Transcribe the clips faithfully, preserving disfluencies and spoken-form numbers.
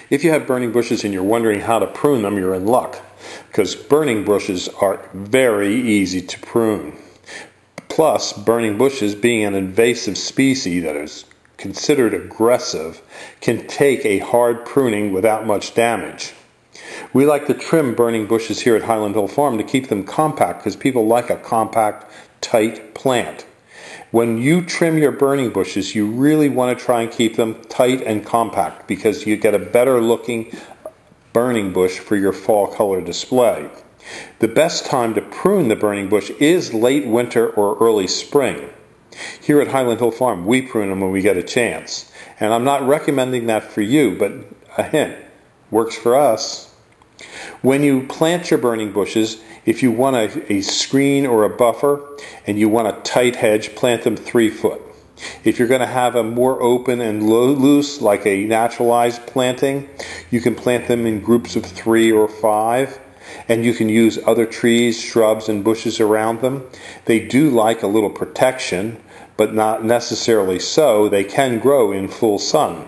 If you have burning bushes and you're wondering how to prune them, you're in luck, because burning bushes are very easy to prune. Plus, burning bushes, being an invasive species that is considered aggressive, can take a hard pruning without much damage. We like to trim burning bushes here at Highland Hill Farm to keep them compact, because people like a compact, tight plant. When you trim your burning bushes, you really want to try and keep them tight and compact, because you get a better looking burning bush for your fall color display. The best time to prune the burning bush is late winter or early spring. Here at Highland Hill Farm, we prune them when we get a chance. And I'm not recommending that for you, but a hint, works for us. When you plant your burning bushes, if you want a, a screen or a buffer and you want a tight hedge, plant them three foot. If you're going to have a more open and loose, like a naturalized planting, you can plant them in groups of three or five, and you can use other trees, shrubs, and bushes around them. They do like a little protection, but not necessarily so. They can grow in full sun.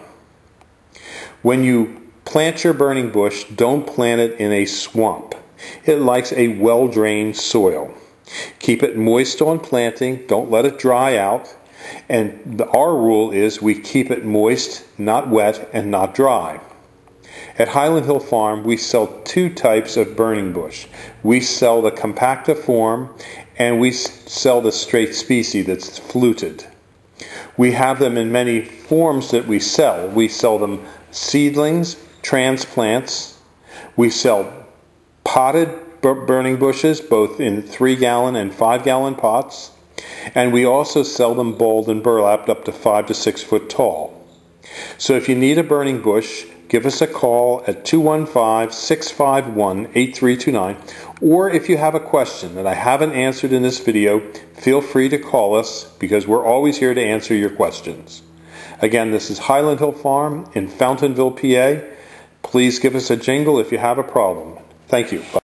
When you plant your burning bush, don't plant it in a swamp. It likes a well-drained soil. Keep it moist on planting. Don't let it dry out. And the, our rule is we keep it moist, not wet, and not dry. At Highland Hill Farm, we sell two types of burning bush. We sell the compactiform, and we sell the straight species that's fluted. We have them in many forms that we sell. We sell them seedlings, transplants. We sell potted burning bushes, both in three gallon and five gallon pots. And we also sell them bowled and burlapped up to five to six foot tall. So if you need a burning bush, give us a call at two one five, six five one, eight three two nine. Or if you have a question that I haven't answered in this video, feel free to call us, because we're always here to answer your questions. Again, this is Highland Hill Farm in Fountainville, P A. Please give us a jingle if you have a problem. Thank you. Bye.